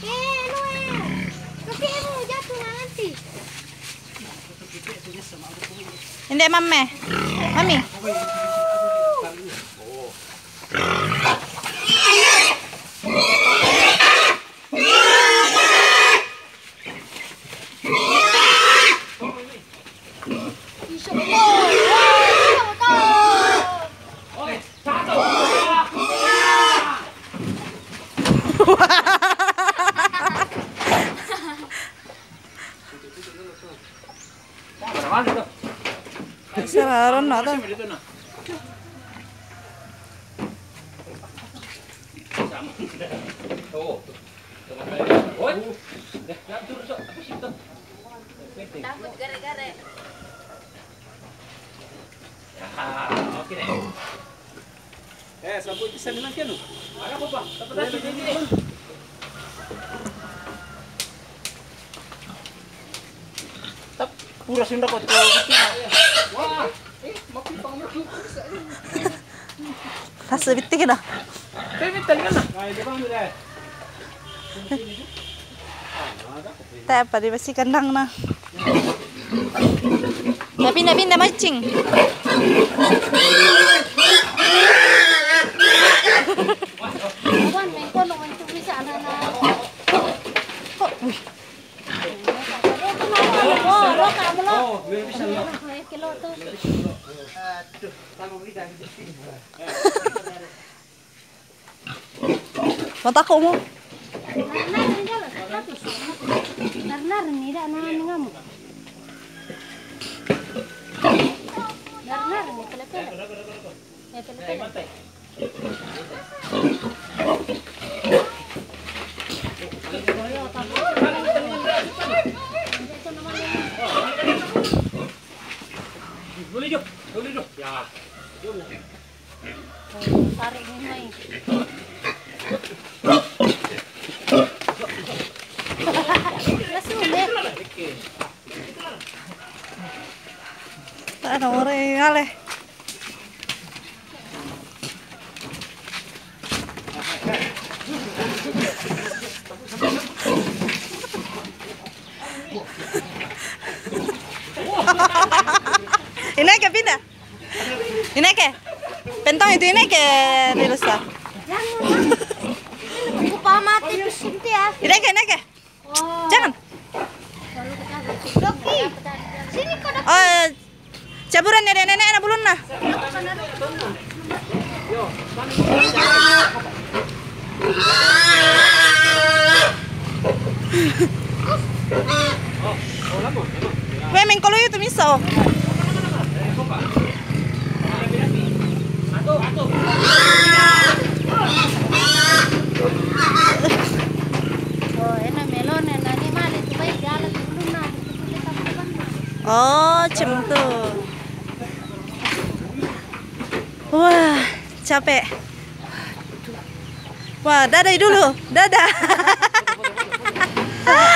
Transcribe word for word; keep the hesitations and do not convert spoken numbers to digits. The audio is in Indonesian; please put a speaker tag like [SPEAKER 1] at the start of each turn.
[SPEAKER 1] Hindi, mame. Mami. Sararon na to.
[SPEAKER 2] Takut gare-gare.
[SPEAKER 3] Oke deh. Eh, sabut bisa bilang kan? Ada apa, Pak? Dapat lagi ini. Tap, pura sunda kok itu. Wah, eh, mau pang mau bisa.
[SPEAKER 1] Tas bitti kita.
[SPEAKER 3] Kayak bitan kan? Nah, itu bang udah.
[SPEAKER 1] Tayo pa, di ba si kandang na? Napinda-pinda matching.
[SPEAKER 2] Bukan, may kono kan itu bisa anak-anak.
[SPEAKER 1] Oh, uy.
[SPEAKER 2] Oh, roka belum.
[SPEAKER 3] Oh, bisa lo.
[SPEAKER 2] Kilo tuh.
[SPEAKER 3] Aduh, tanggung lidah gitu.
[SPEAKER 1] Mata ko mo.
[SPEAKER 2] Nar-nar nih, dah nahan ngamu. Nar-nar nih, pele-pele. Ya pele-pele.
[SPEAKER 3] Boleh jom, boleh jom. Ya, jom.
[SPEAKER 2] Tarik nih main.
[SPEAKER 1] Ano mo rin, ngale. Ineke, pindah. Ineke. Pentong itu ineke, Rilusa.
[SPEAKER 2] Aku pamati tuh sinti ya.
[SPEAKER 1] Ineke, ineke.
[SPEAKER 2] Oh.
[SPEAKER 1] Jangan.
[SPEAKER 2] Doki. Sini kau Doki.
[SPEAKER 1] Oh, caburan nenek-nenek na bulun na. Weh, mengkolo itu miso.
[SPEAKER 2] Oh, enak melon, enak ni mana tu baik jalan belum nak.
[SPEAKER 1] Oh, cem tuh. Wah, capek. Wah, dadah dulu. Dadah.